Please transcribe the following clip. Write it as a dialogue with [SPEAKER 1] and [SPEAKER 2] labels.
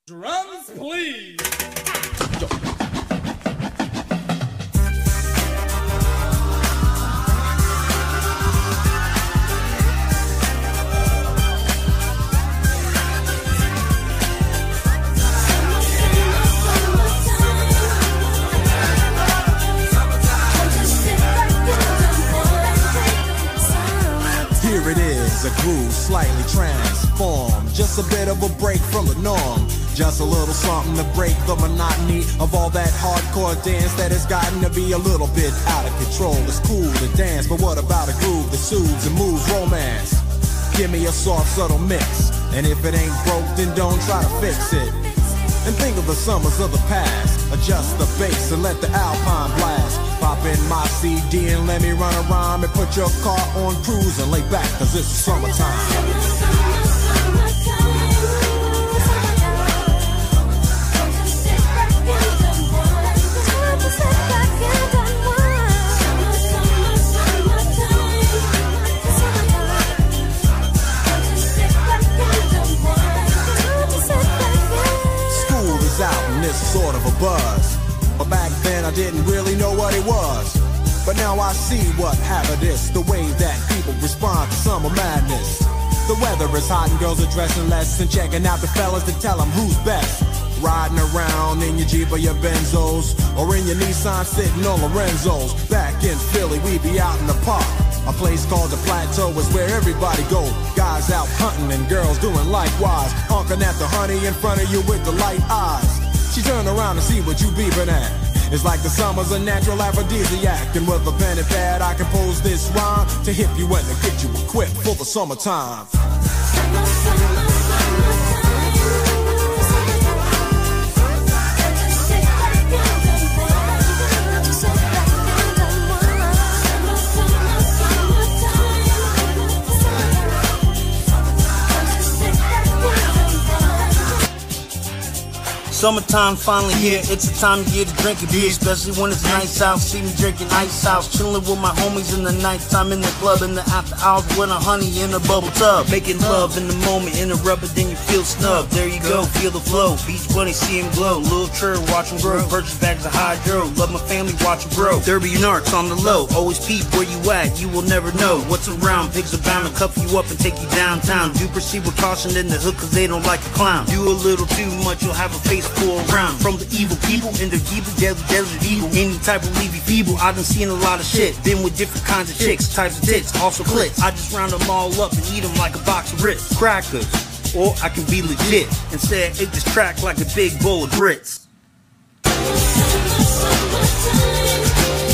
[SPEAKER 1] Drums, please.
[SPEAKER 2] Here it is, a groove slightly transformed, just a bit of a break from the norm. Just a little something to break the monotony of all that hardcore dance that has gotten to be a little bit out of control. It's cool to dance, but what about a groove that soothes and moves romance? Give me a soft, subtle mix, and if it ain't broke, then don't try to fix it. And think of the summers of the past. Adjust the bass and let the alpine blast. Pop in my CD and let me run a rhyme and put your car on cruise and lay back, cause it's summertime. Out and it's sort of a buzz, but back then I didn't really know what it was. But now I see what happened is the way that people respond to summer madness. The weather is hot and girls are dressing less and checking out the fellas to tell them who's best. Riding around in your Jeep or your Benzos, or in your Nissan sitting on Lorenzo's. Back in Philly we be out in the park. A place called the Plateau is where everybody go. Guys out hunting and girls doing likewise, honking at the honey in front of you with the light eyes. She turn around to see what you beeping at. It's like the summer's a natural aphrodisiac, and with a pen and pad I compose this rhyme to hip you and to get you equipped for the summertime.
[SPEAKER 3] Summertime finally here, it's a time of year to drink a beer, especially when it's nice out. See me drinking ice house, chilling with my homies in the nighttime, in the club, in the after hours with a honey in a bubble tub. Making love in the moment, in a rubber, then you feel snug. There you go, feel the flow, beach bunny, see him glow. Little church, watch him grow, purchase bags of hydro. Love my family, watch him grow. Derby and arts on the low, always peep where you at, you will never know what's around. Pigs are bound to cuff you up and take you downtown. Do proceed with caution in the hood, cause they don't like a clown. Do a little too much, you'll have a face full around. From the evil people in the evil desert evil, any type of leavy feeble. I done seen a lot of shit, been with different kinds of chicks, types of tits, also clits. I just round them all up and eat them like a box of Ritz crackers. Or I can be legit and say it this track like a big bowl of grits.